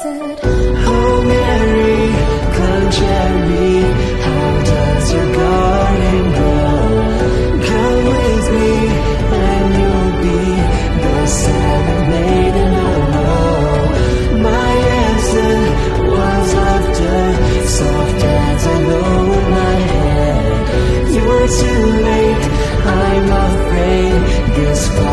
said, Oh Mary, climb cherry, how does your garden grow? Come with me and you'll be the seventh maid in a row. My answer was laughter, soft as a low in my head. You're too late, I'm afraid this